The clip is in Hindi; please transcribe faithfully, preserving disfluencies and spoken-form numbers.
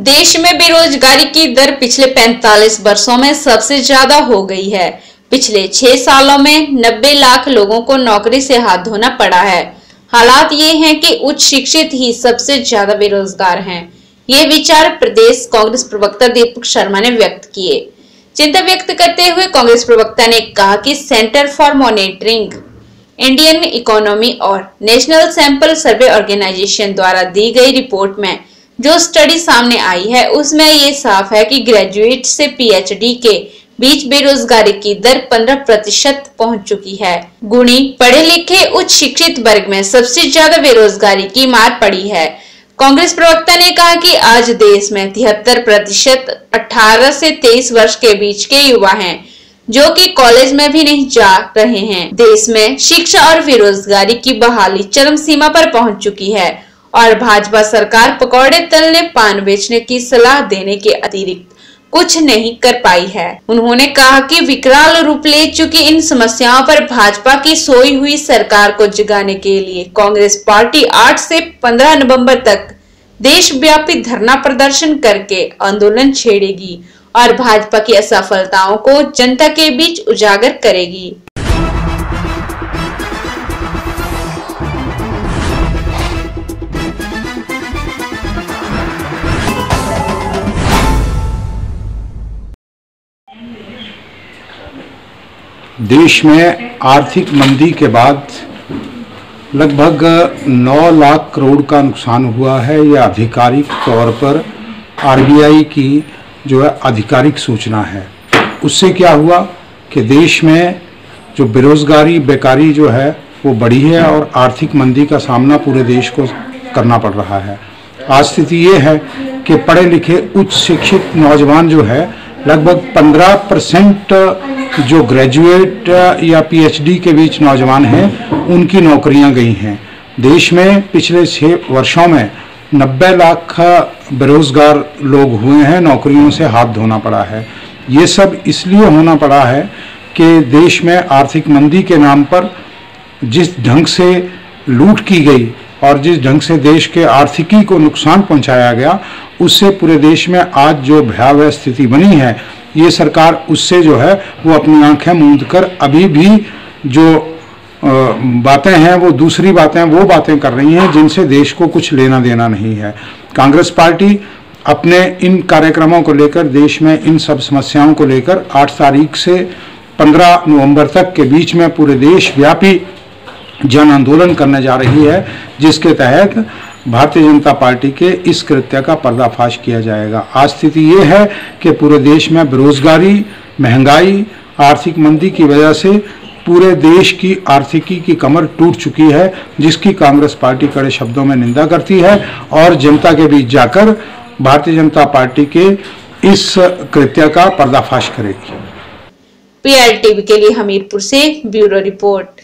देश में बेरोजगारी की दर पिछले पैंतालीस वर्षों में सबसे ज्यादा हो गई है। पिछले छह सालों में नब्बे लाख लोगों को नौकरी से हाथ धोना पड़ा है। हालात ये हैं कि उच्च शिक्षित ही सबसे ज्यादा बेरोजगार हैं। ये विचार प्रदेश कांग्रेस प्रवक्ता दीपक शर्मा ने व्यक्त किए। चिंता व्यक्त करते हुए कांग्रेस प्रवक्ता ने कहा कि centre for monitoring Indian economy और नेशनल सैंपल सर्वे ऑर्गेनाइजेशन द्वारा दी गई रिपोर्ट में जो स्टडी सामने आई है उसमें ये साफ है कि ग्रेजुएट से पीएचडी के बीच बेरोजगारी की दर पंद्रह प्रतिशत पहुंच चुकी है। गुणी पढ़े लिखे उच्च शिक्षित वर्ग में सबसे ज्यादा बेरोजगारी की मार पड़ी है। कांग्रेस प्रवक्ता ने कहा कि आज देश में तिहत्तर प्रतिशत अठारह से तेईस वर्ष के बीच के युवा हैं जो कि कॉलेज में भी नहीं जा रहे हैं। देश में शिक्षा और बेरोजगारी की बहाली चरम सीमा पर पहुंच चुकी है और भाजपा सरकार पकौड़े तलने पान बेचने की सलाह देने के अतिरिक्त कुछ नहीं कर पाई है। उन्होंने कहा कि विकराल रूप ले चुकी इन समस्याओं पर भाजपा की सोई हुई सरकार को जगाने के लिए कांग्रेस पार्टी आठ से पंद्रह नवंबर तक देशव्यापी धरना प्रदर्शन करके आंदोलन छेड़ेगी और भाजपा की असफलताओं को जनता के बीच उजागर करेगी। देश में आर्थिक मंदी के बाद लगभग नौ लाख करोड़ का नुकसान हुआ है। यह आधिकारिक तौर पर आरबीआई की जो है आधिकारिक सूचना है। उससे क्या हुआ कि देश में जो बेरोजगारी बेकारी जो है वो बढ़ी है और आर्थिक मंदी का सामना पूरे देश को करना पड़ रहा है। आज स्थिति ये है कि पढ़े लिखे उच्च शिक्षित नौजवान जो है लगभग पंद्रह परसेंट जो ग्रेजुएट या पीएचडी के बीच नौजवान हैं उनकी नौकरियां गई हैं। देश में पिछले छः वर्षों में नब्बे लाख बेरोजगार लोग हुए हैं, नौकरियों से हाथ धोना पड़ा है। ये सब इसलिए होना पड़ा है कि देश में आर्थिक मंदी के नाम पर जिस ढंग से लूट की गई और जिस ढंग से देश के आर्थिकी को नुकसान पहुंचाया गया उससे पूरे देश में आज जो भयावह स्थिति बनी है ये सरकार उससे जो है वो अपनी आंखें मूंद कर अभी भी जो बातें हैं वो दूसरी बातें वो बातें कर रही हैं जिनसे देश को कुछ लेना देना नहीं है। कांग्रेस पार्टी अपने इन कार्यक्रमों को लेकर देश में इन सब समस्याओं को लेकर आठ तारीख से पंद्रह नवंबर तक के बीच में पूरे देश व्यापी जन आंदोलन करने जा रही है, जिसके तहत भारतीय जनता पार्टी के इस कृत्य का पर्दाफाश किया जाएगा। आज स्थिति ये है कि पूरे देश में बेरोजगारी, महंगाई, आर्थिक मंदी की वजह से पूरे देश की आर्थिकी की कमर टूट चुकी है, जिसकी कांग्रेस पार्टी कड़े शब्दों में निंदा करती है और जनता के बीच जाकर भारतीय जनता पार्टी के इस कृत्य का पर्दाफाश करेगी। पीएलटीवी के लिए हमीरपुर से ब्यूरो रिपोर्ट।